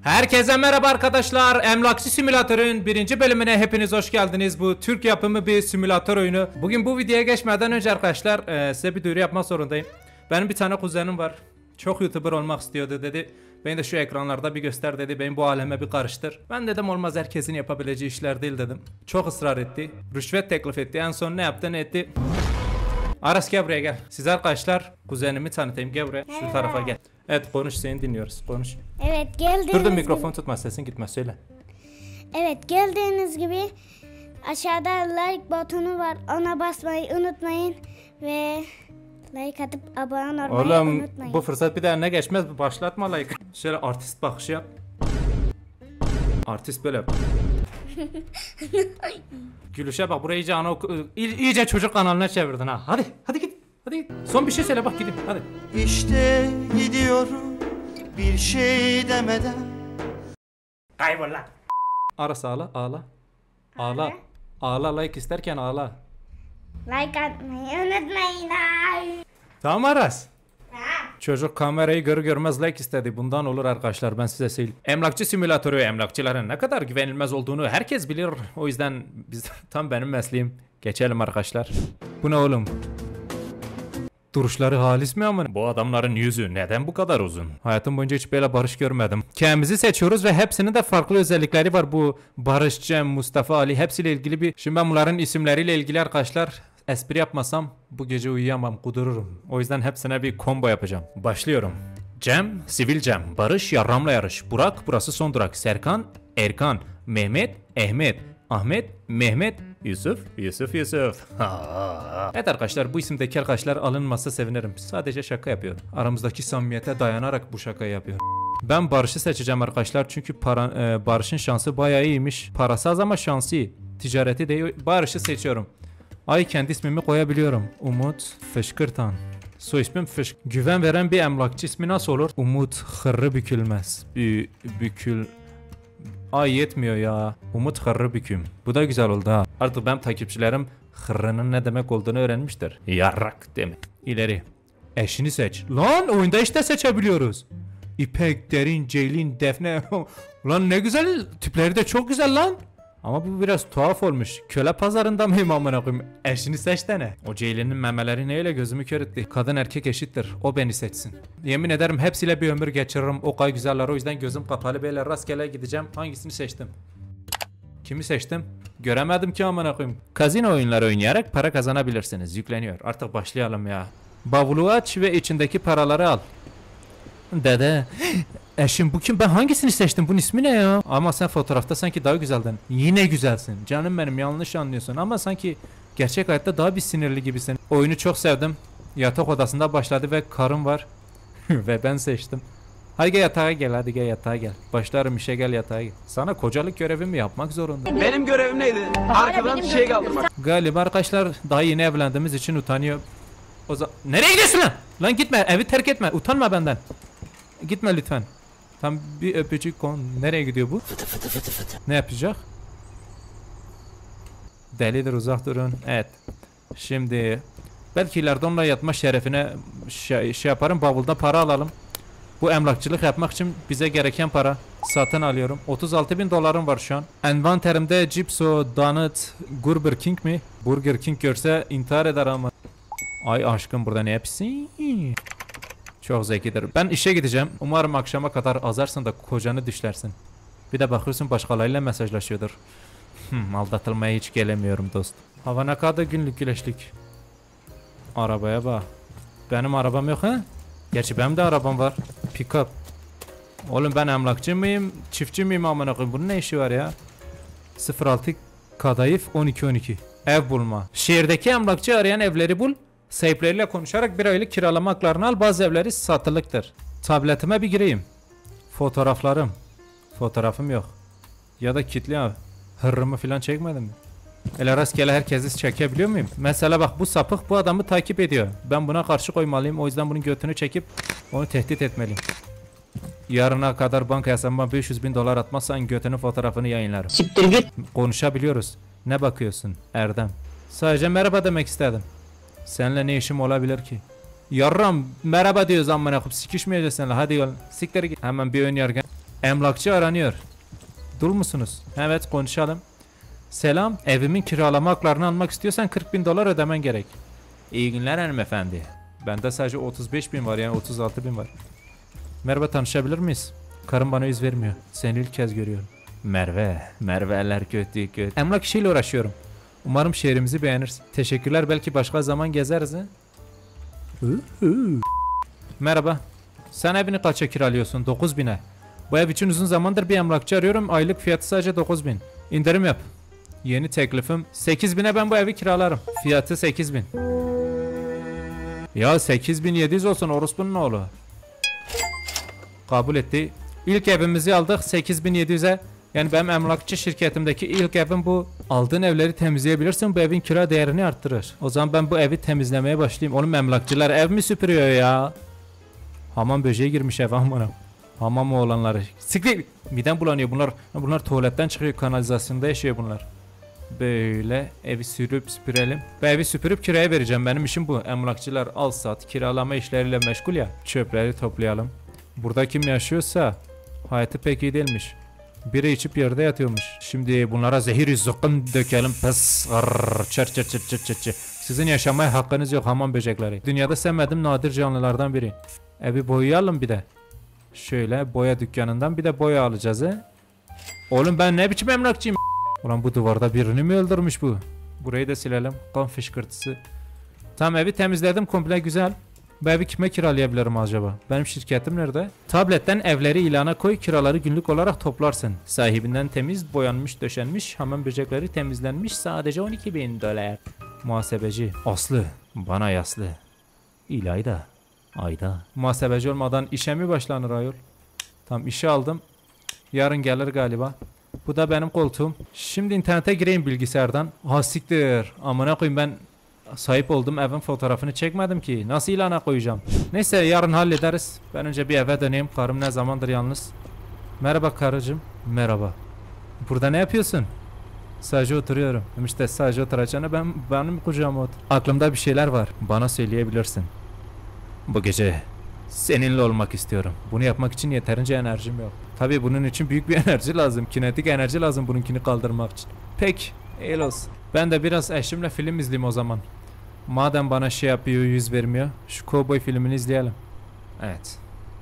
Herkese merhaba arkadaşlar. Emlakçı Simülatör'ün birinci bölümüne hepiniz hoş geldiniz. Bu Türk yapımı bir simülatör oyunu. Bugün bu videoya geçmeden önce arkadaşlar size bir duyuru yapmak zorundayım. Benim bir tane kuzenim var. Çok YouTuber olmak istiyordu dedi. Beni de şu ekranlarda bir göster dedi. Beni bu aleme bir karıştır. Ben dedim olmaz, herkesin yapabileceği işler değil dedim. Çok ısrar etti. Rüşvet teklif etti. En son ne yaptı ne etti? Aras gel buraya gel. Siz arkadaşlar kuzenimi tanıtayım, gel buraya. Şu tarafa gel. Evet konuş, seni dinliyoruz, konuş. Evet geldiğiniz Dur mikrofon tutma, sesin gitmez, söyle. Evet geldiğiniz gibi aşağıda like butonu var, ona basmayı unutmayın ve like atıp abone olmayı unutmayın. Bu fırsat bir daha ne geçmez, başlatma like. Şöyle artist bakışı yap. Artist böyle yap. Gülüşe bak, burayı iyice çocuk kanalına çevirdin ha. Hadi git. Hadi git. Son bir şey söyle bak, gideyim hadi. İşte gidiyorum bir şey demeden. Kaybol lan. Aras ağla. Ağla like isterken ağla. Like atmayı unutmayın. Ay. Tamam Aras. Çocuk kamerayı görür görmez like istedi. Bundan olur arkadaşlar, ben size söyleyeyim. Emlakçı simülatörü, emlakçıların ne kadar güvenilmez olduğunu herkes bilir. O yüzden tam benim mesleğim. Geçelim arkadaşlar. Bu ne oğlum? Duruşları halis mi ama? Bu adamların yüzü neden bu kadar uzun? Hayatım boyunca hiç böyle Barış görmedim. Kendimizi seçiyoruz ve hepsinin de farklı özellikleri var. Bu Barış, Cem, Mustafa, Ali hepsiyle ilgili bir... Şimdi ben bunların isimleriyle ilgili arkadaşlar espri yapmasam bu gece uyuyamam, kudururum. O yüzden hepsine bir combo yapacağım. Başlıyorum. Cem, Sivil Cem. Barış, Yarram'la yarış. Burak, burası son durak. Serkan, Erkan. Mehmet, Ehmet. Ahmet, Mehmet, Yusuf. Evet arkadaşlar, bu isimdeki arkadaşlar alınmasa sevinirim. Sadece şaka yapıyorum. Aramızdaki samimiyete dayanarak bu şakayı yapıyorum. Ben Barış'ı seçeceğim arkadaşlar çünkü Barış'ın şansı bayağı iyiymiş. Parası az ama şansı iyi. Ticareti de Barış'ı seçiyorum. Ay kendi ismimi koyabiliyorum. Umut Fışkırtan. Soy ismim Fışk. Güven veren bir emlakçı ismi nasıl olur? Umut Hırrı Bükülmez. Ay yetmiyor ya. Umut Hırrı Büküm. Bu da güzel oldu ha. Artık benim takipçilerim hırrının ne demek olduğunu öğrenmiştir. Yarrak demek. İleri. Eşini seç. Lan oyunda işte seçebiliyoruz. İpek, Derin, Ceylin, Defne. Lan ne güzel. Tipleri de çok güzel lan. Ama bu biraz tuhaf olmuş. Köle pazarında mıyım amına koyayım? Eşini seç de ne? O Ceylin'in memeleri neyle gözümü kör etti. Kadın erkek eşittir. O beni seçsin. Yemin ederim hepsiyle bir ömür geçiririm. O kadar güzeller, o yüzden gözüm kapalı böyle rastgele gideceğim. Hangisini seçtim? Kimi seçtim? Göremedim ki amına koyayım. Kazino oyunları oynayarak para kazanabilirsiniz. Yükleniyor. Artık başlayalım ya. Bavulu aç ve içindeki paraları al. Dede. Eşim bu kim? Ben hangisini seçtim? Bunun ismi ne ya? Ama sen fotoğrafta sanki daha güzeldin. Yine güzelsin. Canım benim, yanlış anlıyorsun. Ama sanki gerçek hayatta daha bir sinirli gibisin. Oyunu çok sevdim. Yatak odasında başladı ve karım var. Ve ben seçtim. Hadi gel yatağa gel, hadi gel yatağa gel. Başlarım işe, gel yatağa gel. Sana kocalık görevimi yapmak zorunda. Benim görevim neydi? Arkadan şey kaldırmak. Galiba arkadaşlar daha yeni evlendiğimiz için utanıyor. O zaman... Nereye gidiyorsun lan? Lan gitme, evi terk etme. Utanma benden. Gitme lütfen. Tam bir öpücük kon. Nereye gidiyor bu? Ne yapacak? Delidir, uzak durun. Evet. Şimdi belki ileride onunla yatma şerefine şey yaparım. Bavulda para alalım. Bu emlakçılık yapmak için bize gereken para. Satın alıyorum. 36.000 dolarım var şu an. Envanterimde Cipso, Donut, Burger King mi? Burger King görse intihar eder ama. Ay aşkım burada ne yapsın? Çok zekidir. Ben işe gideceğim. Umarım akşama kadar azarsın da kocanı düşlersin. Bir de bakıyorsun başkalarıyla mesajlaşıyordur. Aldatılmaya hiç gelemiyorum dost. Hava ne kadar günlük güneşlik. Arabaya bak. Benim arabam yok ha? Gerçi benim de arabam var. Pick up. Oğlum ben emlakçı mıyım? Çiftçi miyim amına koyayım? Bunun ne işi var ya? 06 Kadayıf 1212. Ev bulma. Şehirdeki emlakçı arayan evleri bul. Sahipleriyle konuşarak bir aylık kiralama haklarını al. Bazı evleri satılıktır. Tabletime bir gireyim. Fotoğraflarım. Fotoğrafım yok. Ya da kilitli abi. Hırrımı falan çekmedim mi? Ele rastgele herkesi çekebiliyor muyum? Mesela bak, bu sapık bu adamı takip ediyor. Ben buna karşı koymalıyım. O yüzden bunun götünü çekip onu tehdit etmeliyim. Yarına kadar banka hesabıma 500.000 dolar atmazsan götünün fotoğrafını yayınlarım. Siktir git. Konuşabiliyoruz. Ne bakıyorsun Erdem? Sadece merhaba demek istedim. Seninle ne işim olabilir ki? Yarram merhaba diyoruz amına koyup, sikişmeyeceğiz seninle. Hadi yol. Siktir git. Hemen bir ön yargı. Emlakçı aranıyor. Dul musunuz? Evet, konuşalım. Selam, evimin kiralama haklarını almak istiyorsan 40.000 dolar ödemen gerek. İyi günler hanımefendi. Bende sadece 35.000 var, yani 36.000 var. Merhaba, tanışabilir miyiz? Karım bana yüz vermiyor. Seni ilk kez görüyorum. Merve'ler kötü. Emlak işiyle uğraşıyorum. Umarım şehrimizi beğenirsin. Teşekkürler, belki başka zaman gezeriz he? Merhaba. Sen evini kaça kiralıyorsun? 9.000'e. Bu ev için uzun zamandır bir emlakçı arıyorum. Aylık fiyatı sadece 9.000. İndirim yap. Yeni teklifim 8.000'e ben bu evi kiralarım. Fiyatı 8.000. Ya 8.700 olsun orospunun oğlu. Kabul etti. İlk evimizi aldık 8.700'e. Yani benim emlakçı şirketimdeki ilk evim bu. Aldığın evleri temizleyebilirsin, bu evin kira değerini arttırır. O zaman ben bu evi temizlemeye başlayayım. Oğlum emlakçılar ev mi süpürüyor ya? Hamam böceği girmiş eve amına. Hamam oğlanları. Siktir. Midem bulanıyor bunlar. Bunlar tuvaletten çıkıyor, kanalizasyonda yaşıyor bunlar. Böyle evi süpürelim. Bu evi süpürüp kiraya vereceğim. Benim işim bu. Emlakçılar al sat kiralama işleriyle meşgul ya. Çöpleri toplayalım. Burada kim yaşıyorsa hayatı pek iyi değilmiş. Biri içip yerde yatıyormuş. Şimdi bunlara zehir zıkkım dökelim. Pes. Çır. Sizin yaşamaya hakkınız yok hamam böcekleri. Dünyada sevmediğim nadir canlılardan biri. Evi boyayalım bir de. Şöyle boya dükkanından bir de boya alacağız he. Oğlum ben ne biçim emlakçıyım? Ulan bu duvarda birini mi öldürmüş bu? Burayı da silelim. Kan fışkırtısı. Tamam, evi temizledim komple, güzel. Bu evi kime kiralayabilirim acaba? Benim şirketim nerede? Tabletten evleri ilana koy, kiraları günlük olarak toplarsın. Sahibinden temiz, boyanmış, döşenmiş, hamam böcekleri temizlenmiş, sadece 12.000 dolar. Muhasebeci Aslı, bana yaslı. İlayda, Ayda. Muhasebeci olmadan işe mi başlanır ayol? Tamam, işe aldım. Yarın gelir galiba. Bu da benim koltuğum. Şimdi internete gireyim bilgisayardan. Ha siktir. Amına koyayım, ben sahip olduğum evin fotoğrafını çekmedim ki. Nasıl ilana koyacağım? Neyse yarın hallederiz. Ben önce bir eve döneyim. Karım ne zamandır yalnız. Merhaba karıcığım. Merhaba. Burada ne yapıyorsun? Sadece oturuyorum. İşte sadece oturacağına benim kucağıma otur. Aklımda bir şeyler var. Bana söyleyebilirsin. Bu gece seninle olmak istiyorum. Bunu yapmak için yeterince enerjim yok. Tabii bunun için büyük bir enerji lazım. Kinetik enerji lazım bununkini kaldırmak için. Peki, iyi olsun. Ben de biraz eşimle film izleyeyim o zaman. Madem bana şey yapıyor, yüz vermiyor. Şu kovboy filmini izleyelim. Evet.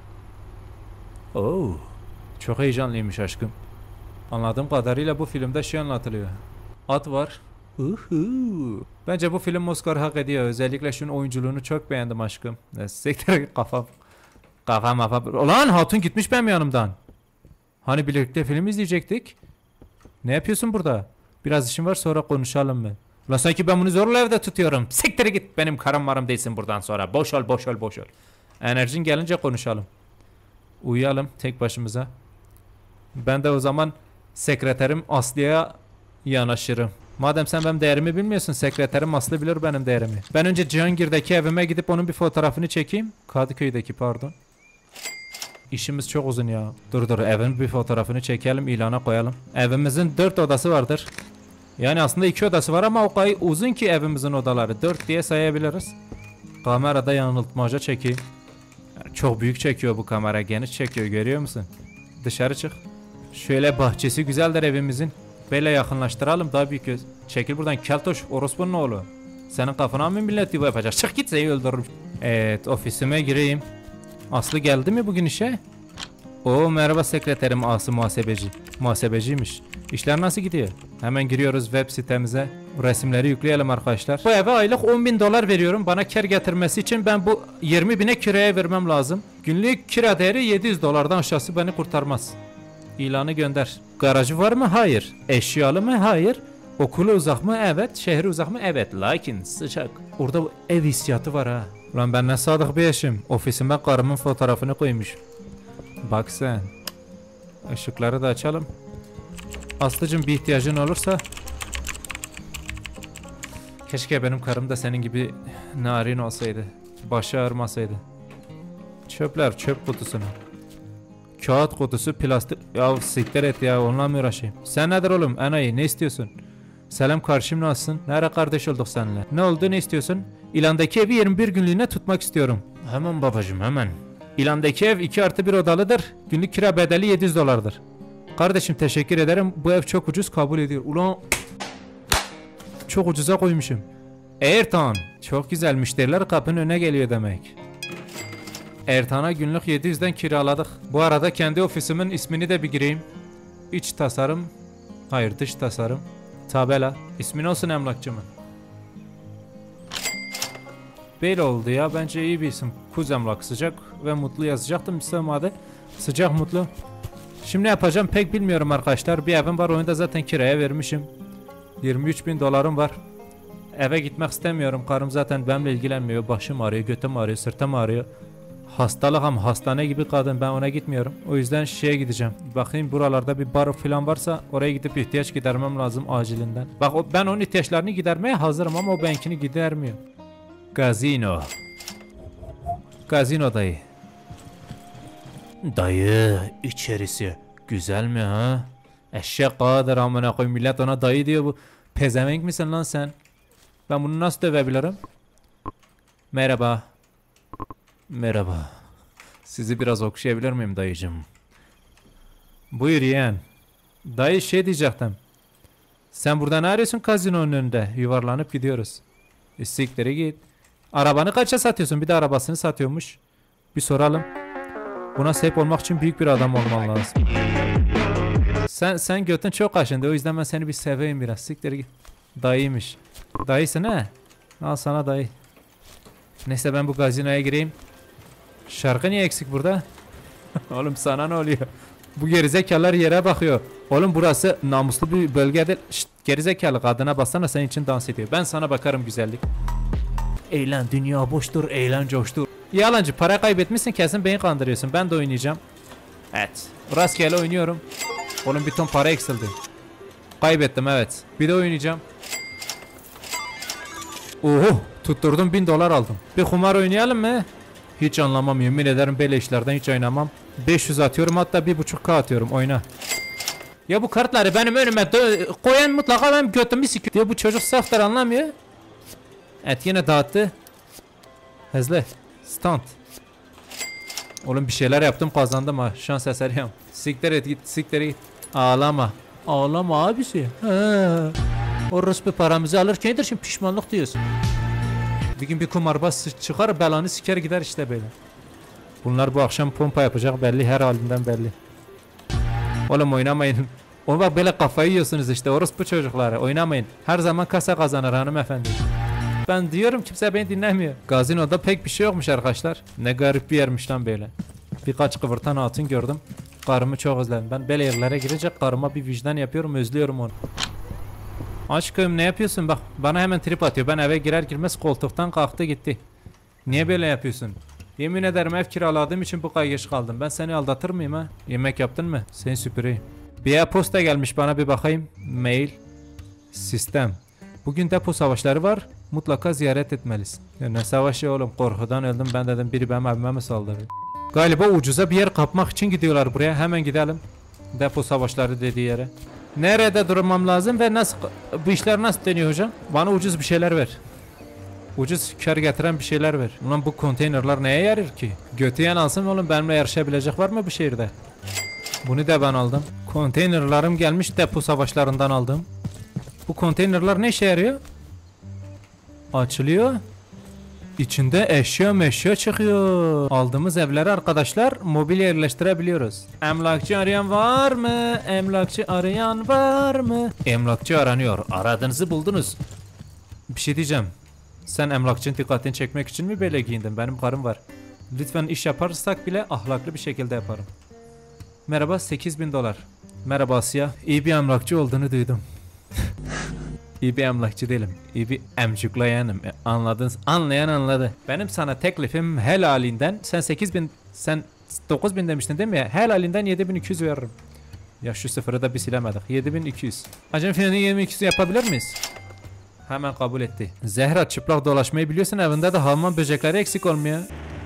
Oo, çok heyecanlıymış aşkım. Anladığım kadarıyla bu filmde şey anlatılıyor. At var. Bence bu film Oscar hak ediyor. Özellikle şunun oyunculuğunu çok beğendim aşkım. Siktir kafam. Ulan hatun gitmiş benim yanımdan. Hani birlikte film izleyecektik? Ne yapıyorsun burada? Biraz işim var, sonra konuşalım mı? Ulan sanki ben bunu zorla evde tutuyorum. Siktir git, benim karım varım değilsin buradan sonra. Boş ol. Enerjin gelince konuşalım. Uyuyalım tek başımıza. Ben de o zaman sekreterim Aslı'ya yanaşırım. Madem sen benim değerimi bilmiyorsun, sekreterim Aslı bilir benim değerimi. Ben önce Cihangir'deki evime gidip onun bir fotoğrafını çekeyim. Kadıköy'deki pardon. İşimiz çok uzun ya. Dur evin bir fotoğrafını çekelim, ilana koyalım. Evimizin 4 odası vardır. Yani aslında 2 odası var ama o kadar uzun ki evimizin odaları. 4 diye sayabiliriz. Kamerada yanıltmaca çekeyim. Yani çok büyük çekiyor bu kamera, geniş çekiyor, görüyor musun? Dışarı çık. Şöyle bahçesi güzeldir evimizin. Böyle yakınlaştıralım, daha büyük göz. Çekil buradan keltoş, orospunun oğlu. Senin kafana mı millet bu yapacak? Çık git, seni öldürürüm. Evet, ofisime gireyim. Aslı geldi mi bugün işe? Oo, merhaba sekreterim Aslı muhasebeci. Muhasebeciymiş. İşler nasıl gidiyor? Hemen giriyoruz web sitemize. Resimleri yükleyelim arkadaşlar. Bu eve aylık 10.000 dolar veriyorum. Bana kar getirmesi için ben bu 20.000'e kiraya vermem lazım. Günlük kira değeri 700 dolardan aşağısı beni kurtarmaz. İlanı gönder. Garajı var mı? Hayır. Eşyalı mı? Hayır. Okulu uzak mı? Evet. Şehri uzak mı? Evet. Lakin sıcak. Orada ev hissiyatı var ha. Ulan ben ne sadık bir eşim. Ofisime karımın fotoğrafını koymuş. Bak sen. Işıkları da açalım. Aslıcığım bir ihtiyacın olursa. Keşke benim karım da senin gibi narin olsaydı. Başı ağrımasaydı. Çöpler çöp kutusuna. Kağıt kutusu, plastik. Ya siktir et ya, onunla mı uğraşayım? Sen nedir oğlum enayi, ne istiyorsun? Selam karşım, nasılsın? Nere kardeş olduk seninle? Ne oldu, ne istiyorsun? İlandaki evi 21 günlüğüne tutmak istiyorum. Hemen babacığım hemen. İlandaki ev 2+1 odalıdır. Günlük kira bedeli 700 dolardır. Kardeşim teşekkür ederim. Bu ev çok ucuz, kabul ediyor. Ulan çok ucuza koymuşum. Airtown. Çok güzel, müşteriler kapının önüne geliyor demek. Airtown'a günlük 700'den kiraladık. Bu arada kendi ofisimin ismini de bir gireyim. İç tasarım. Hayır, dış tasarım. Tabela. İsmin olsun emlakçımın. Böyle oldu ya, bence iyi bir isim. Kuz Emlak, sıcak ve mutlu yazacaktım istemedi. Sıcak mutlu. Şimdi ne yapacağım pek bilmiyorum arkadaşlar. Bir evim var, onu da zaten kiraya vermişim. 23.000 dolarım var. Eve gitmek istemiyorum. Karım zaten benimle ilgilenmiyor. Başım ağrıyor, götüm ağrıyor, sırtım ağrıyor. Hastalık ama hastane gibi kadın, ben ona gitmiyorum. O yüzden şeye gideceğim. Bakayım buralarda bir bar falan varsa oraya gidip ihtiyaç gidermem lazım acilinden. Bak ben onun ihtiyaçlarını gidermeye hazırım ama o benimkini gidermiyor. Gazino. Gazino dayı. Dayı içerisi güzel mi ha? Eşek kadar amına koyayım, millet ona dayı diyor. Bu pezevenk misin lan sen? Ben bunu nasıl dövebilirim? Merhaba. Merhaba. Sizi biraz okşayabilir miyim dayıcım? Buyur yeğen. Dayı şey diyecektim. Sen burada ne arıyorsun kazinonun önünde? Yuvarlanıp gidiyoruz. Sikleri git. Arabanı kaça satıyorsun? Bir de arabasını satıyormuş. Bir soralım. Buna sahip olmak için büyük bir adam olman lazım. Sen götün çok kaşındı. O yüzden ben seni bir seveyim biraz. Sikleri git. Dayıymış. Dayısın he? Al sana dayı. Neyse ben bu gazinoya gireyim. Şarkı niye eksik burada? Oğlum sana ne oluyor? Bu gerizekalılar yere bakıyor. Oğlum burası namuslu bir bölge değil. Şşt, gerizekalı kadına bassana, senin için dans ediyor. Ben sana bakarım güzellik. Eğlen, dünya boştur, eğlen coştur. Yalancı, para kaybetmişsin, kesin beni kandırıyorsun. Ben de oynayacağım. Evet, rastgele oynuyorum. Oğlum bir ton para eksildi. Kaybettim evet. Bir de oynayacağım. Oho, tutturdum, 1000 dolar aldım. Bir kumar oynayalım mı? Hiç anlamam, yemin ederim böyle işlerden hiç oynamam. 500 atıyorum, hatta 1.5K atıyorum, oyna. Ya bu kartları benim önüme koyan mutlaka benim götümü sikiyor. Ya bu çocuk saftır, anlamıyor. Evet yine dağıttı. Hızlı. Stunt. Oğlum bir şeyler yaptım, kazandım ha. Şans eseriyim. Siktir et git, siktir git. Ağlama. Ağlama abisi. O Rus bir paramızı alırkendir, şimdi pişmanlık diyorsun. Bir gün bir kumarbaz çıkar, belanı siker gider işte böyle. Bunlar bu akşam pompa yapacak belli, her halinden belli. Oğlum oynamayın. Oğlum bak böyle kafayı yiyorsunuz işte, orospu çocukları. Oynamayın. Her zaman kasa kazanır hanımefendi. Ben diyorum, kimse beni dinlemiyor. Gazinoda pek bir şey yokmuş arkadaşlar. Ne garip bir yermiş lan böyle. Birkaç kıvırtan hatun gördüm. Karımı çok özledim. Ben böyle yerlere girecek karıma bir vicdan yapıyorum, özlüyorum onu. Aşkım ne yapıyorsun? Bak bana hemen trip atıyor. Ben eve girer girmez koltuktan kalktı gitti. Niye böyle yapıyorsun? Yemin ederim ev kiraladığım için bu kadar geç kaldım. Ben seni aldatır mıyım ha? Yemek yaptın mı? Seni süpüreyim. Bir e-posta gelmiş bana, bir bakayım. Mail. Sistem. Bugün depo savaşları var. Mutlaka ziyaret etmelisin. Ya ne savaşı oğlum? Korkudan öldüm ben, dedim biri benim evime mi saldırdı? Galiba ucuza bir yer kapmak için gidiyorlar buraya. Hemen gidelim. Depo savaşları dediği yere. Nerede durmam lazım ve nasıl, bu işler nasıl dönüyor hocam? Bana ucuz bir şeyler ver. Ucuz kar getiren bir şeyler ver. Ulan bu konteynerler neye yarar ki? Götüyen alsın oğlum, benimle yarışabilecek var mı bu şehirde? Bunu da ben aldım. Konteynerlarım gelmiş, depo savaşlarından aldım. Bu konteynerler ne işe yarıyor? Açılıyor. İçinde eşya çıkıyor. Aldığımız evlere arkadaşlar mobilya yerleştirebiliyoruz. Emlakçı arayan var mı? Emlakçı arayan var mı? Emlakçı aranıyor. Aradığınızı buldunuz. Bir şey diyeceğim. Sen emlakçının dikkatini çekmek için mi böyle giyindin? Benim karım var. Lütfen iş yaparsak bile ahlaklı bir şekilde yaparım. Merhaba, 8.000 dolar. Merhaba Asya. İyi bir emlakçı olduğunu duydum. İyi bir emlakçı değilim. İyi bir emcüklayanım. Anladınız? Anlayan anladı. Benim sana teklifim helalinden. Sen 8.000, sen 9.000 demiştin değil mi ya? Helalinden 7.200 veririm. Ya şu sıfırı da bir silemedik. 7.200. Acem finalini 7.200 yapabilir miyiz? Hemen kabul etti. Zehra, çıplak dolaşmayı biliyorsun, evinde de Alman böcekleri eksik olmuyor.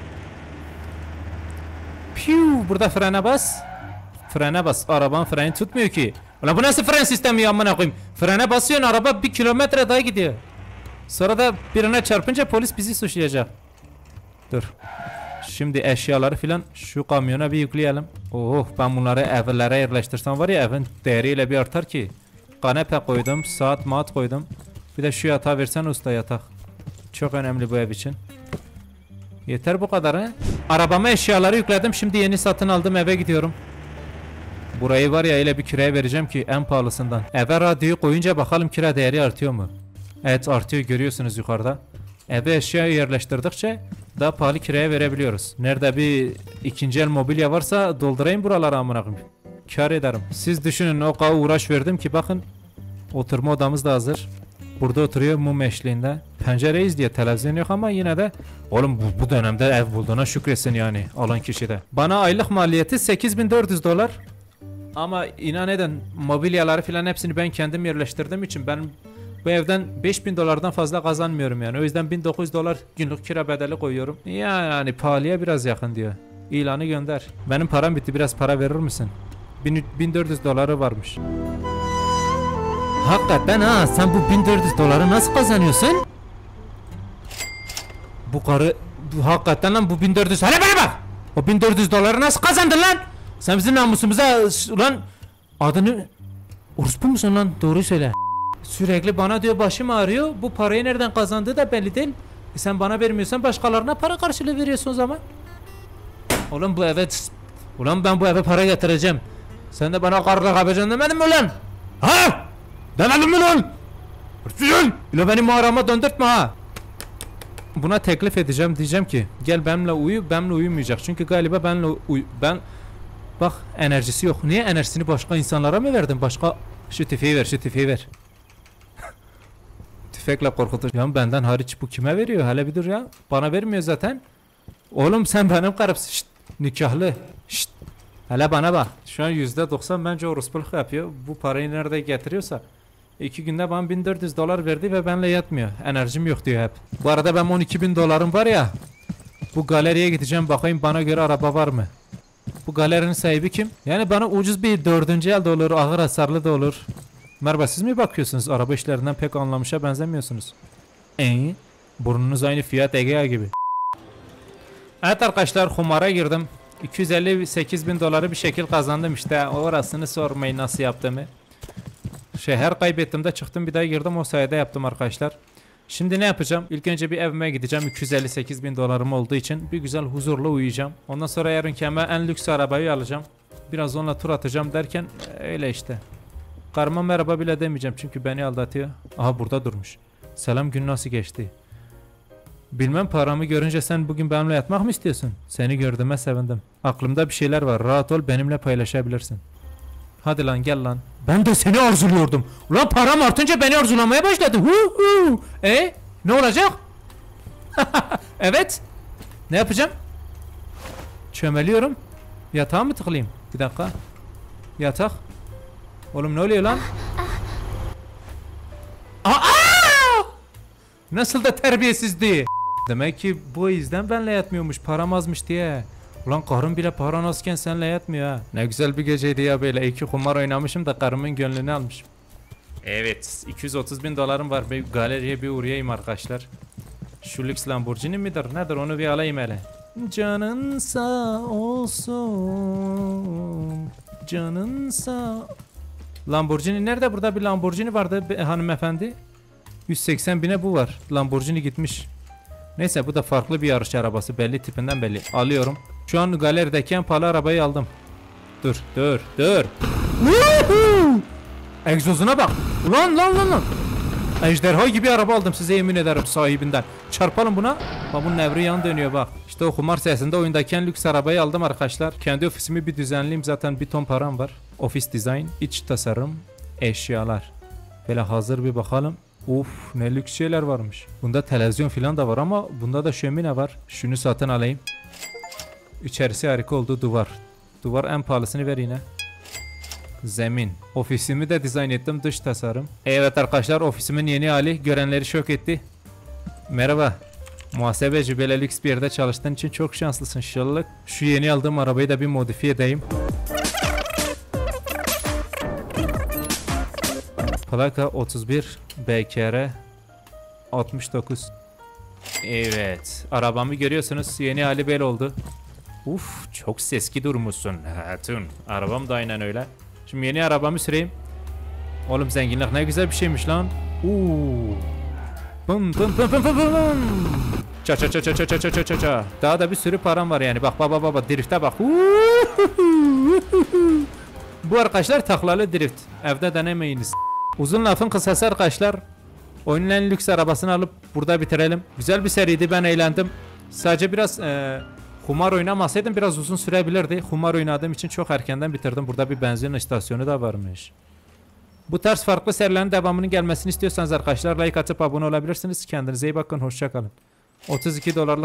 Piu, burada frene bas. Frene bas. Araban freni tutmuyor ki. Ulan bu nasıl fren sistemi ya, amına koyayım? Frene basıyorsun, araba 1 kilometre daha gidiyor. Sonra da birine çarpınca polis bizi suçlayacak. Dur. Şimdi eşyaları filan şu kamyona bir yükleyelim. Oh, ben bunları evlere yerleştirsem var ya, evin değeriyle bir artar ki. Kanepe koydum, saat maat koydum. Bir de şu yatağı versen usta, yatak. Çok önemli bu ev için. Yeter bu kadar he. Arabama eşyaları yükledim. Şimdi yeni satın aldım, eve gidiyorum. Burayı var ya öyle bir kiraya vereceğim ki, en pahalısından. Eve radyoyu koyunca bakalım kira değeri artıyor mu? Evet, artıyor, görüyorsunuz yukarıda. Eve eşya yerleştirdikçe daha pahalı kiraya verebiliyoruz. Nerede bir ikinci el mobilya varsa doldurayım buralara, amına koyayım. Kar ederim. Siz düşünün, o kadar uğraş verdim ki bakın. Oturma odamız da hazır. Burada oturuyor mum eşliğinde. Pencere izliyor, televizyon yok ama yine de oğlum bu dönemde ev bulduğuna şükretsin yani alan kişi de. Bana aylık maliyeti 8400 dolar. Ama inan edin, mobilyaları filan hepsini ben kendim yerleştirdiğim için ben bu evden 5000 dolardan fazla kazanmıyorum yani. O yüzden 1900 dolar günlük kira bedeli koyuyorum. Yani pahalıya biraz yakın diyor. İlanı gönder. Benim param bitti, biraz para verir misin? 1400 doları varmış. Hakikaten ha, sen bu 1400 doları nasıl kazanıyorsun? Bu karı hakikaten lan, bu 1400, hele bana bak! O 1400 doları nasıl kazandın lan? Sen bizim namusumuza ulan adını orospu musun lan? Doğru söyle. Sürekli bana diyor başım ağrıyor. Bu parayı nereden kazandığı da belli değil. Sen bana vermiyorsan başkalarına para karşılığı veriyorsun o zaman. Ulan bu eve, ulan ben bu eve para getireceğim. Sen de bana karlık yapacaksın demedin mi ulan? Ha? Demedim mi lan? Hırsızın! Ulan beni mağarama döndürtme ha. Buna teklif edeceğim, diyeceğim ki gel benimle uyu, benimle uyumayacak. Çünkü galiba ben bak enerjisi yok. Niye enerjisini başka insanlara mı verdin? Başka şu tüfeği ver, şu tüfeği ver. Tüfekle korkutur. Ya benden hariç bu kime veriyor? Hele bir dur ya. Bana vermiyor zaten. Oğlum sen benim karımsın. Şşt, nikahlı. Şşt. Hele bana bak. Şu an %90 bence orospuluk yapıyor. Bu parayı nerede getiriyorsa. 2 günde bana 1400 dolar verdi ve benimle yatmıyor. Enerjim yok diyor hep. Bu arada ben 12.000 dolarım var ya. Bu galeriye gideceğim, bakayım bana göre araba var mı? Bu galerinin sahibi kim? Yani bana ucuz bir 4. el de olur, ağır hasarlı da olur. Merhaba, siz mi bakıyorsunuz? Araba işlerinden pek anlamışa benzemiyorsunuz. Burnunuz aynı Fiat Egea gibi. Evet arkadaşlar, kumara girdim. 258.000 doları bir şekil kazandım işte. Orasını sormayın nasıl yaptığımı. Her kaybettiğimde çıktım, bir daha girdim, o sayede yaptım arkadaşlar. Şimdi ne yapacağım? İlk önce bir evime gideceğim. 258.000 dolarım olduğu için bir güzel huzurlu uyuyacağım. Ondan sonra yarınki hemen en lüks arabayı alacağım. Biraz onunla tur atacağım derken öyle işte. Karıma merhaba bile demeyeceğim çünkü beni aldatıyor. Aha, burada durmuş. Selam, gün nasıl geçti? Bilmem, paramı görünce sen bugün benimle yatmak mı istiyorsun? Seni gördüğüme sevindim. Aklımda bir şeyler var, rahat ol, benimle paylaşabilirsin. Hadi lan, gel lan. Ben de seni arzuluyordum. Ulan param artınca beni arzulamaya başladı. Ne olacak? Evet. Ne yapacağım? Çömeliyorum. Yatağa mı tıklayayım? Bir dakika. Yatak. Oğlum ne oluyor lan? Nasıl da terbiyesizdi. Demek ki bu yüzden benle yatmıyormuş, param azmış diye. Ulan karım bile paran azken senle yatmıyor ha. Ne güzel bir geceydi ya böyle. 2 kumar oynamışım da karımın gönlünü almışım. Evet, 230.000 dolarım var. Bir galeriye bir uğrayayım arkadaşlar. Şu lüks Lamborghini midir nedir, onu bir alayım hele. Canın sağ olsun. Canın sağ. Lamborghini nerede? Burada bir Lamborghini vardı hanımefendi. 180.000'e bu var. Lamborghini gitmiş. Neyse, bu da farklı bir yarış arabası, belli, tipinden belli. Alıyorum. Şu an galerideki en pahalı arabayı aldım. Dur. Egzozuna bak. Ulan. Ejderha gibi araba aldım size, yemin ederim sahibinden. Çarpalım buna. Bak bunun nevri yan dönüyor bak. İşte o kumar sayesinde oyundaki en lüks arabayı aldım arkadaşlar. Kendi ofisimi bir düzenleyeyim, zaten bir ton param var. Ofis dizayn, iç tasarım, eşyalar. Böyle hazır bir bakalım. Of, ne lüks şeyler varmış. Bunda televizyon filan da var ama bunda da şömine var. Şunu satın alayım. İçerisi harika oldu. Duvar en pahalısını ver yine. Zemin. Ofisimi de dizayn ettim, dış tasarım. Evet arkadaşlar, ofisimin yeni hali görenleri şok etti. Merhaba. Muhasebeci, böyle lüks bir yerde çalıştığın için çok şanslısın inşallah. Şu yeni aldığım arabayı da bir modifiye edeyim. Plaka 31 BKR 69. Evet. Arabamı görüyorsunuz. Yeni hali böyle oldu. Uf, çok seski durmuşsun hatun. Arabam da aynen öyle. Şimdi yeni arabamı süreyim. Oğlum zenginlik ne güzel bir şeymiş lan. Bum bum bum bum bum bum. Ça ça ça ça ça ça ça ça ça. Daha da bir sürü param var yani. Bak baba baba drift'e bak. Bu arkadaşlar taklalı drift. Evde denemeyiniz. Uzun lafın kısası arkadaşlar. Oyunun en lüks arabasını alıp burada bitirelim. Güzel bir seriydi, ben eğlendim. Sadece biraz kumar oynamasaydım biraz uzun sürebilirdi. Kumar oynadığım için çok erkenden bitirdim. Burada bir benzin istasyonu da varmış. Bu tarz farklı serilerin devamının gelmesini istiyorsanız arkadaşlar like atıp abone olabilirsiniz. Kendinize iyi bakın, hoşça kalın. 32 dolarlık